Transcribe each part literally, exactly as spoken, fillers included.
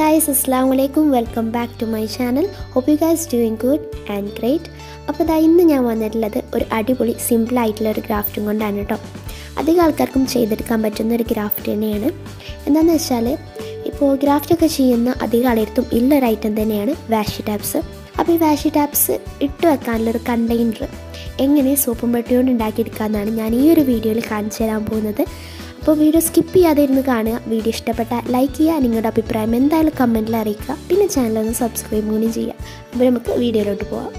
guys, assalamu alaikum. Welcome back to my channel. Hope you guys doing good and great. അപ്പോൾ ദാ ഇന്ന് ഞാൻ വന്നിട്ടുള്ളത് ഒരു അടിപൊളി സിമ്പിൾ ആയിട്ടുള്ള ഒരു ഗ്രാഫ്റ്റും കൊണ്ടാണ് കേട്ടോ. അധികം ആൾക്കാർക്കും ചെയ്തെടുക്കാൻ പറ്റുന്ന ഒരു ഗ്രാഫ്റ്റ് തന്നെയാണ്. എന്താണെന്ന് വെച്ചാൽ ഇപ്പോൾ ഗ്രാഫ്റ്റൊക്കെ ചെയ്യുന്ന അധികം ആളെടുത്തും ഉള്ളൊരു ഐറ്റം തന്നെയാണ് വാഷി ടാപ്സ്. അപ്പോൾ ഈ വാഷി ടാപ്സ് ഇട്ട് വെക്കാനുള്ളൊരു കണ്ടെയ്നർ എങ്ങനെ സോപ്പും പെട്ടിയോണ്ട് ഉണ്ടാക്കിയെടുക്കാമെന്നാണ് ഞാൻ ഈ ഒരു വീഡിയോയിൽ കാണിച്ചു തരാൻ പോകുന്നത്. അപ്പോൾ വീഡിയോ സ്കിപ്പ് ചെയ്യാതെ ഇരുന്ന് കാണുക. വീഡിയോ ഇഷ്ടപ്പെട്ടാൽ ലൈക്ക് ചെയ്യുക, നിങ്ങളുടെ അഭിപ്രായം എന്തായാലും കമൻറ്റിൽ അറിയിക്കുക, പിന്നെ ചാനലൊന്ന് സബ്സ്ക്രൈബ് കൂടി ചെയ്യുക. അപ്പോൾ നമുക്ക് വീഡിയോയിലോട്ട് പോവാം.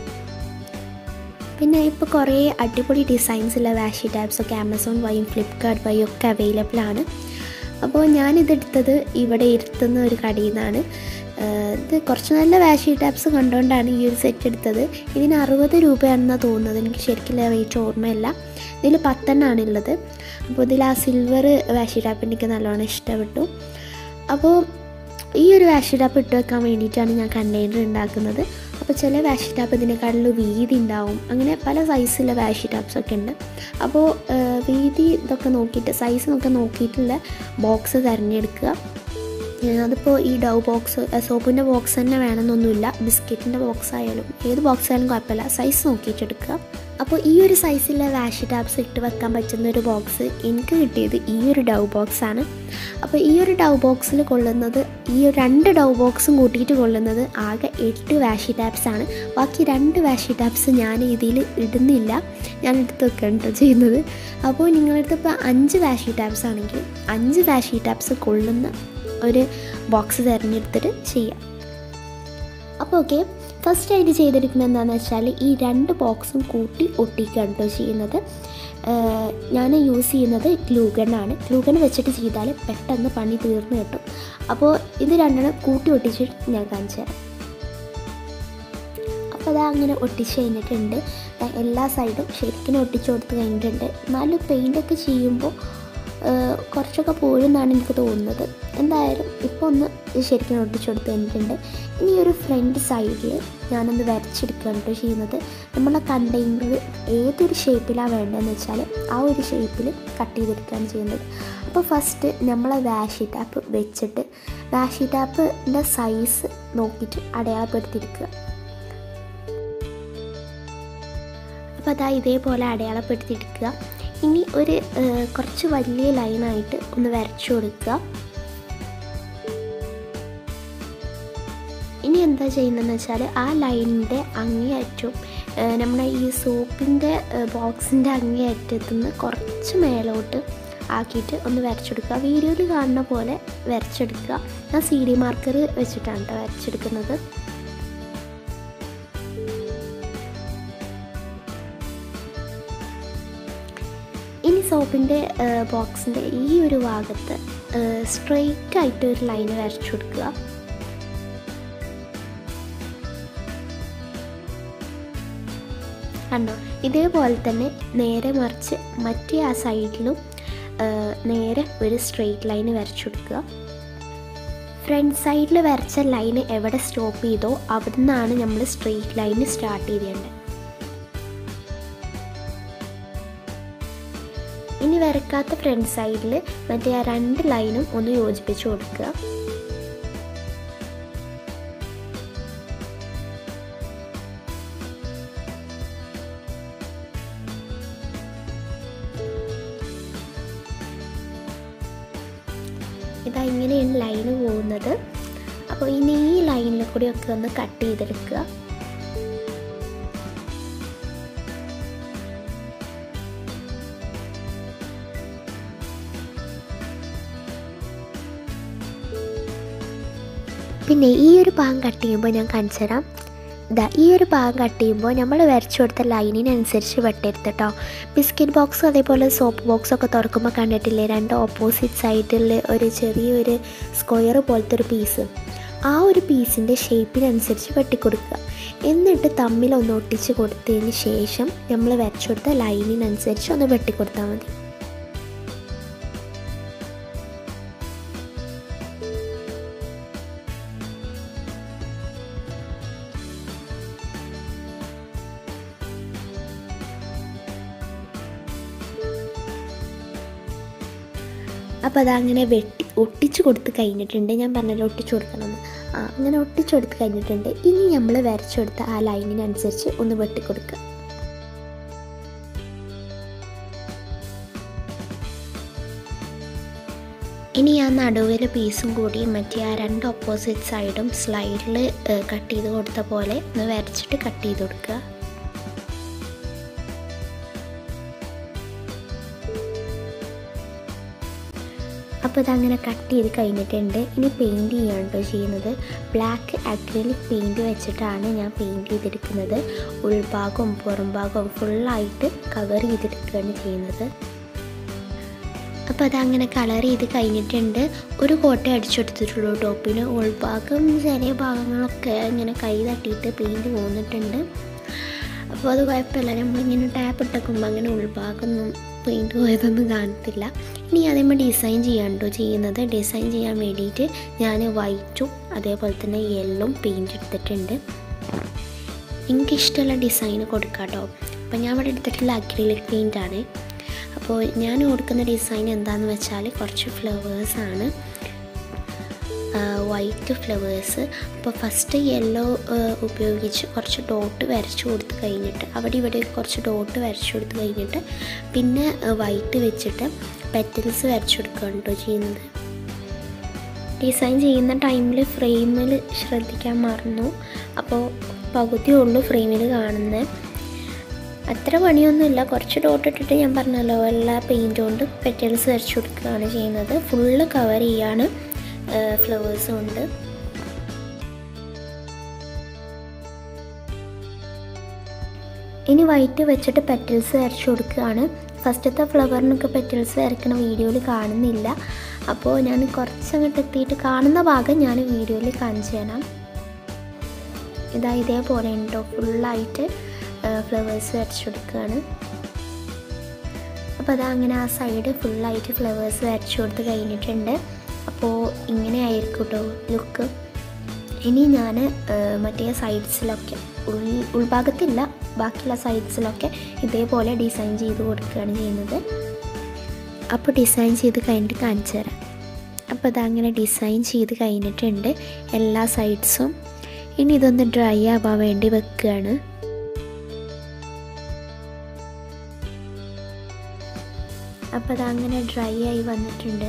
പിന്നെ ഇപ്പോൾ കുറേ അടിപൊളി ഡിസൈൻസുള്ള വാഷി ടാപ്സൊക്കെ ആമസോൺ വഴിയും ഫ്ലിപ്കാർട്ട് വഴിയും ഒക്കെ അവൈലബിൾ ആണ്. അപ്പോൾ ഞാനിതെടുത്തത് ഇവിടെ ഇരുത്തുന്ന ഒരു കടയിൽ നിന്നാണ്. ഇത് കുറച്ച് നല്ല വാഷി ടാപ്സ് കണ്ടുകൊണ്ടാണ് ഈ ഒരു സെറ്റ് എടുത്തത്. ഇതിന് അറുപത് രൂപയാണെന്നാണ് തോന്നുന്നത്, എനിക്ക് ശരിക്കും റേറ്റ് ഓർമ്മയില്ല. ഇതിൽ പത്തെണ്ണമാണ് ഉള്ളത്. അപ്പോൾ ഇതിൽ ആ സിൽവർ വാഷി ടാപ്പ് എനിക്ക് നല്ലോണം ഇഷ്ടപ്പെട്ടു. അപ്പോൾ ഈ ഒരു വാഷി ടാപ്പ് ഇട്ട് വെക്കാൻ വേണ്ടിയിട്ടാണ് ഞാൻ കണ്ടെയ്നർ ഉണ്ടാക്കുന്നത്. അപ്പോൾ ചില വാഷി ടാപ്പ് ഇതിനേക്കാളും വീതി ഉണ്ടാവും, അങ്ങനെ പല സൈസിലുള്ള വാഷി ടാപ്സൊക്കെ ഉണ്ട്. അപ്പോൾ വീതി ഇതൊക്കെ നോക്കിയിട്ട് സൈസ് ഒക്കെ നോക്കിയിട്ടുള്ള ബോക്സ് തിരഞ്ഞെടുക്കുക. അതിപ്പോൾ ഈ ഡൗ ബോക്സ് സോപ്പിൻ്റെ ബോക്സ് തന്നെ വേണമെന്നൊന്നുമില്ല, ബിസ്ക്കറ്റിൻ്റെ ബോക്സ് ആയാലും ഏത് ബോക്സ് ആയാലും കുഴപ്പമില്ല, സൈസ് നോക്കിയിട്ട് എടുക്കുക. അപ്പോൾ ഈ ഒരു സൈസിലെ വാഷി ടാപ്സ് ഇട്ട് വെക്കാൻ പറ്റുന്ന ഒരു ബോക്സ് എനിക്ക് കിട്ടിയത് ഈ ഒരു ഡൗ ബോക്സാണ്. അപ്പോൾ ഈ ഒരു ഡൗ ബോക്സിൽ കൊള്ളുന്നത്, ഈ ഒരു രണ്ട് ഡൗ ബോക്സും കൂട്ടിയിട്ട് കൊള്ളുന്നത് ആകെ എട്ട് വാഷി ടാപ്സാണ്. ബാക്കി രണ്ട് വാഷി ടാപ്സ് ഞാൻ ഇതിൽ ഇടുന്നില്ല, ഞാൻ എടുത്ത് വെക്കുകയാണ് കേട്ടോ ചെയ്യുന്നത്. അപ്പോൾ നിങ്ങളടുത്ത് ഇപ്പോൾ അഞ്ച് വാഷി ടാപ്സ് ആണെങ്കിൽ അഞ്ച് വാഷി ടാപ്സ് കൊള്ളുന്ന ഒരു ബോക്സ് തിരഞ്ഞെടുത്തിട്ട് ചെയ്യാം. അപ്പോൾ ഓക്കെ, ഫസ്റ്റ് ആയിട്ട് ചെയ്തെടുക്കുന്നത് എന്താണെന്ന് വെച്ചാൽ ഈ രണ്ട് ബോക്സും കൂട്ടി ഒട്ടിക്കുകയാണ് കേട്ടോ ചെയ്യുന്നത്. ഞാൻ യൂസ് ചെയ്യുന്നത് ഗ്ലൂഗണ്ണാണ്. ഗ്ലൂഗൺ വെച്ചിട്ട് ചെയ്താൽ പെട്ടെന്ന് പണി തീർന്നു കിട്ടും. അപ്പോൾ ഇത് രണ്ടെണ്ണം കൂട്ടി ഒട്ടിച്ചിട്ട് ഞാൻ കാണിച്ചു തരാം. അപ്പോൾ അതാ അങ്ങനെ ഒട്ടിച്ച് കഴിഞ്ഞിട്ടുണ്ട്. എല്ലാ സൈഡും ശരിക്കും ഒട്ടിച്ച് കൊടുത്ത് കഴിഞ്ഞിട്ടുണ്ട്. എന്നാലും പെയിൻ്റൊക്കെ ചെയ്യുമ്പോൾ കുറച്ചൊക്കെ പോയെന്നാണ് എനിക്ക് തോന്നുന്നത്. എന്തായാലും ഇപ്പോൾ ഒന്ന് ശരിക്കും ഒട്ടിച്ചു കൊടുത്ത് കഴിഞ്ഞിട്ടുണ്ട്. ഇനി ഒരു ഫ്രണ്ട് സൈഡിൽ ഞാനൊന്ന് വരച്ചെടുക്കുകയാണ് കേട്ടോ ചെയ്യുന്നത്. നമ്മളെ കണ്ടെയ്നർ ഏതൊരു ഷേപ്പിലാണ് വേണ്ടതെന്ന് വെച്ചാൽ ആ ഒരു ഷേപ്പിൽ കട്ട് ചെയ്തെടുക്കുകയാണ് ചെയ്യുന്നത്. അപ്പോൾ ഫസ്റ്റ് നമ്മളെ വാഷി ടാപ്പ് വെച്ചിട്ട് വാഷി ടാപ്പിൻ്റെ സൈസ് നോക്കിയിട്ട് അടയാളപ്പെടുത്തിയെടുക്കുക. അപ്പോൾ അതാ ഇതേപോലെ അടയാളപ്പെടുത്തിയെടുക്കുക. ഇനി ഒരു കുറച്ച് വലിയ ലൈനായിട്ട് ഒന്ന് വരച്ചു കൊടുക്കുക. ഇനി എന്താ ചെയ്യുന്നതെന്ന് വെച്ചാൽ ആ ലൈനിൻ്റെ അങ്ങേയറ്റവും നമ്മുടെ ഈ സോപ്പിൻ്റെ ബോക്സിൻ്റെ അങ്ങേയറ്റത്തു നിന്ന് കുറച്ച് മേലോട്ട് ആക്കിയിട്ട് ഒന്ന് വരച്ചെടുക്കുക. വീഡിയോയിൽ കാണുന്ന പോലെ വരച്ചെടുക്കുക. ഞാൻ സി ഡി മാർക്കർ വെച്ചിട്ടാണ് കേട്ടോ വരച്ചെടുക്കുന്നത്. ഇനി സോപ്പിൻ്റെ ബോക്സിൻ്റെ ഈ ഒരു ഭാഗത്ത് സ്ട്രെയിറ്റ് ആയിട്ട് ഒരു ലൈൻ വരച്ചു കൊടുക്കുക. കണ്ടോ, ഇതേപോലെ തന്നെ നേരെ മറിച്ച് മറ്റേ ആ സൈഡിലും നേരെ ഒരു സ്ട്രെയിറ്റ് ലൈൻ വരച്ചു കൊടുക്കുക. ഫ്രണ്ട് സൈഡിൽ വരച്ച ലൈന് എവിടെ സ്റ്റോപ്പ് ചെയ്തോ അവിടെ നിന്നാണ് നമ്മൾ സ്ട്രെയിറ്റ് ലൈന് സ്റ്റാർട്ട് ചെയ്യേണ്ടത്. ഇനി വരക്കാത്ത ഫ്രണ്ട് സൈഡിൽ മറ്റേ ആ രണ്ട് ലൈനും ഒന്ന് യോജിപ്പിച്ച് കൊടുക്കുക. ഇതാ ഇങ്ങനെയാണ് ലൈന് പോകുന്നത്. അപ്പോൾ ഇനി ഈ ലൈനിൽ കൂടിയൊക്കെ ഒന്ന് കട്ട് ചെയ്തെടുക്കുക. പിന്നെ ഈ ഒരു ഭാഗം കട്ട് ചെയ്യുമ്പോൾ ഞാൻ കാണിച്ചു തരാം. ഇതാ ഈ ഒരു ഭാഗം കട്ട് ചെയ്യുമ്പോൾ നമ്മൾ വരച്ചു കൊടുത്ത ലൈനിനനുസരിച്ച് വെട്ടരുത് കേട്ടോ. ബിസ്ക്കറ്റ് ബോക്സും അതേപോലെ സോപ്പ് ബോക്സൊക്കെ തുറക്കുമ്പോൾ കണ്ടിട്ടില്ലേ, രണ്ട് ഓപ്പോസിറ്റ് സൈഡിൽ ഒരു ചെറിയൊരു സ്ക്വയർ പോലത്തെ ഒരു പീസ്, ആ ഒരു പീസിൻ്റെ ഷേപ്പിനനുസരിച്ച് വെട്ടിക്കൊടുക്കുക. എന്നിട്ട് തമ്മിലൊന്ന് ഒട്ടിച്ച് കൊടുത്തതിന് ശേഷം നമ്മൾ വരച്ചു കൊടുത്ത ലൈനിനനുസരിച്ച് ഒന്ന് വെട്ടിക്കൊടുത്താൽ മതി. അപ്പോൾ അതങ്ങനെ വെട്ടി ഒട്ടിച്ച് കൊടുത്ത് കഴിഞ്ഞിട്ടുണ്ട്. ഞാൻ പറഞ്ഞല്ലോ ഒട്ടിച്ച് കൊടുക്കണമെന്ന്. അങ്ങനെ ഒട്ടിച്ചെടുത്ത് കഴിഞ്ഞിട്ടുണ്ട്. ഇനി നമ്മൾ വരച്ചെടുത്ത ആ ലൈനിനനുസരിച്ച് ഒന്ന് വെട്ടിക്കൊടുക്കുക. ഇനി ആ നടുവിൽ പീസും കൂടി മറ്റേ ആ രണ്ട് ഓപ്പോസിറ്റ് സൈഡും സ്ലൈഡിൽ കട്ട് ചെയ്ത് കൊടുത്ത പോലെ ഒന്ന് വരച്ചിട്ട് കട്ട് ചെയ്ത് കൊടുക്കുക. അപ്പോൾ ഇതങ്ങനെ കട്ട് ചെയ്ത് കഴിഞ്ഞിട്ടുണ്ട്. ഇനി പെയിൻറ്റ് ചെയ്യാണ് കേട്ടോ ചെയ്യുന്നത്. ബ്ലാക്ക് അക്രിലിക് പെയിൻറ്റ് വെച്ചിട്ടാണ് ഞാൻ പെയിൻറ്റ് ചെയ്തെടുക്കുന്നത്. ഉൾഭാഗവും പുറം ഭാഗവും ഫുള്ളായിട്ട് കവർ ചെയ്തെടുക്കുകയാണ് ചെയ്യുന്നത്. അപ്പോൾ അതങ്ങനെ കളർ ചെയ്ത് കഴിഞ്ഞിട്ടുണ്ട്. ഒരു കോട്ട അടിച്ചെടുത്തിട്ടുള്ളൂ ടോപ്പിന്. ഉൾഭാഗം ചെറിയ ഭാഗങ്ങളൊക്കെ ഇങ്ങനെ കൈ തട്ടിയിട്ട് പെയിൻറ്റ് പോന്നിട്ടുണ്ട്. അപ്പോൾ അത് കുഴപ്പമില്ല, നമ്മളിങ്ങനെ ടാപ്പ് ഇട്ടേക്കുമ്പോൾ അങ്ങനെ ഉൾഭാഗമൊന്നും പെയിൻറ്റ് പോയതൊന്നും കാണത്തില്ല. ഇനി അതേപോലെ ഡിസൈൻ ചെയ്യാൻ കേട്ടോ ചെയ്യുന്നത്. ഡിസൈൻ ചെയ്യാൻ വേണ്ടിയിട്ട് ഞാൻ വൈറ്റും അതേപോലെ തന്നെ യെല്ലോയും പെയിൻറ്റ് എടുത്തിട്ടുണ്ട്. എനിക്കിഷ്ടമുള്ള ഡിസൈൻ കൊടുക്കാം കേട്ടോ. അപ്പോൾ ഞാൻ ഇവിടെ എടുത്തിട്ടുള്ള അക്രിലിക് പെയിൻറ്റാണ്. അപ്പോൾ ഞാൻ കൊടുക്കുന്ന ഡിസൈൻ എന്താണെന്ന് വെച്ചാൽ കുറച്ച് ഫ്ലവേഴ്സാണ്, വൈറ്റ് ഫ്ലവേഴ്സ്. അപ്പോൾ ഫസ്റ്റ് യെല്ലോ ഉപയോഗിച്ച് കുറച്ച് ഡോട്ട് വരച്ചു കൊടുത്ത് കഴിഞ്ഞിട്ട് അവിടെ ഇവിടെ കുറച്ച് ഡോട്ട് വരച്ചു കൊടുത്ത് കഴിഞ്ഞിട്ട് പിന്നെ വൈറ്റ് വെച്ചിട്ട് പെറ്റൽസ് വരച്ചു കൊടുക്കുകയാണ് കേട്ടോ ചെയ്യുന്നത്. ഡിസൈൻ ചെയ്യുന്ന ടൈമിൽ ഫ്രെയിമിൽ ശ്രദ്ധിക്കാൻ മറന്നു. അപ്പോൾ പകുതിയുള്ളൂ ഫ്രെയിമിൽ കാണുന്നത്. അത്ര പണിയൊന്നുമില്ല. കുറച്ച് ഡോട്ട് ഇട്ടിട്ട് ഞാൻ പറഞ്ഞല്ലോ എല്ലാ പെയിൻറ്റ് കൊണ്ട് പെറ്റൽസ് വരച്ചു കൊടുക്കുകയാണ് ചെയ്യുന്നത്. ഫുള്ള് കവർ ചെയ്യാണ് ഫ്ലവേഴ്സ് കൊണ്ട്. ഇനി വൈറ്റ് വെച്ചിട്ട് പെറ്റൽസ് വരച്ചു കൊടുക്കുകയാണ്. ഫസ്റ്റത്തെ ഫ്ലവറിനൊക്കെ പെറ്റൽസ് വരയ്ക്കണ വീഡിയോയിൽ കാണുന്നില്ല. അപ്പോൾ ഞാൻ കുറച്ചങ്ങോട്ട് എത്തിയിട്ട് കാണുന്ന ഭാഗം ഞാൻ വീഡിയോയിൽ കാണിച്ചു തരാം. ഇതാ ഇതേപോലെ ഉണ്ടോ ഫുള്ളായിട്ട് ഫ്ലവേഴ്സ് വരച്ചു കൊടുക്കുകയാണ്. അപ്പോൾ അതാ അങ്ങനെ ആ സൈഡ് ഫുള്ളായിട്ട് ഫ്ലവേഴ്സ് വരച്ചു കൊടുത്ത് കഴിഞ്ഞിട്ടുണ്ട്. അപ്പോൾ ഇങ്ങനെ ആയിരിക്കും കേട്ടോ ലുക്ക്. ഇനി ഞാൻ മറ്റേ സൈഡ്സിലൊക്കെ ഉൾ ഉൾഭാഗത്തില്ല ബാക്കിയുള്ള സൈഡ്സിലൊക്കെ ഇതേപോലെ ഡിസൈൻ ചെയ്ത് കൊടുക്കുകയാണ് ചെയ്യുന്നത്. അപ്പോൾ ഡിസൈൻ ചെയ്ത് കഴിഞ്ഞിട്ട് കാണിച്ചു തരാം. അപ്പോൾ അതങ്ങനെ ഡിസൈൻ ചെയ്ത് കഴിഞ്ഞിട്ടുണ്ട് എല്ലാ സൈഡ്സും. ഇനി ഇതൊന്ന് ഡ്രൈ ആവാൻ വേണ്ടി വെക്കുകയാണ്. അപ്പോൾ അതങ്ങനെ ഡ്രൈ ആയി വന്നിട്ടുണ്ട്.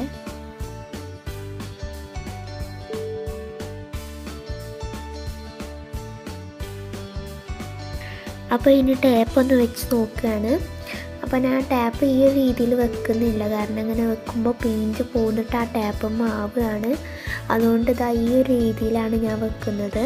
അപ്പോൾ ഇനി ടാപ്പ് ഒന്ന് വെച്ച് നോക്കുകയാണ്. അപ്പോൾ ഞാൻ ടാപ്പ് ഈ ഒരു രീതിയിൽ വെക്കുന്നില്ല, കാരണം അങ്ങനെ വെക്കുമ്പോൾ പെയിൻറ്റ് പോന്നിട്ട് ആ ടാപ്പ് മാവുകയാണ്. അതുകൊണ്ട് ഇതാ ഈ ഒരു രീതിയിലാണ് ഞാൻ വെക്കുന്നത്.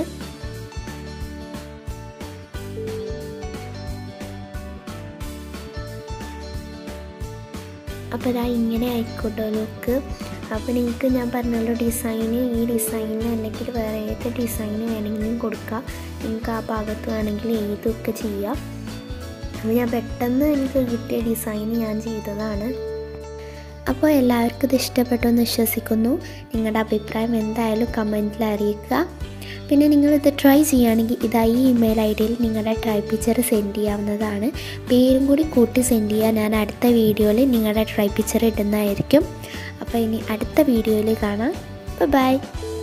അപ്പോൾ ഇതാ ഇങ്ങനെ ആയിക്കോട്ടോ ലുക്ക്. അപ്പോൾ നിങ്ങൾക്ക് ഞാൻ പറഞ്ഞല്ലോ ഡിസൈന് ഈ ഡിസൈന് അല്ലെങ്കിൽ വേറെ ഏത് ഡിസൈന് വേണമെങ്കിലും കൊടുക്കാം. നിങ്ങൾക്ക് ആ ഭാഗത്ത് വേണമെങ്കിൽ ഏതൊക്കെ ചെയ്യാം. അപ്പോൾ ഞാൻ പെട്ടെന്ന് എനിക്ക് കിട്ടിയ ഡിസൈൻ ഞാൻ ചെയ്തതാണ്. അപ്പോൾ എല്ലാവർക്കും ഇത് ഇഷ്ടപ്പെട്ടെന്ന് വിശ്വസിക്കുന്നു. നിങ്ങളുടെ അഭിപ്രായം എന്തായാലും കമൻറ്റിൽ അറിയിക്കുക. പിന്നെ നിങ്ങളിത് ട്രൈ ചെയ്യുകയാണെങ്കിൽ ഇതാ ഈ ഇമെയിൽ ഐ ഡിയിൽ നിങ്ങളുടെ ട്രൈ പിക്ചർ സെൻഡ് ചെയ്യാവുന്നതാണ്. പേരും കൂടി കൂട്ടി സെൻഡ് ചെയ്യാൻ ഞാൻ അടുത്ത വീഡിയോയിൽ നിങ്ങളുടെ ട്രൈ പിക്ചർ ഇടുന്നതായിരിക്കും. അപ്പോൾ ഇനി അടുത്ത വീഡിയോയിൽ കാണാം. ബൈ.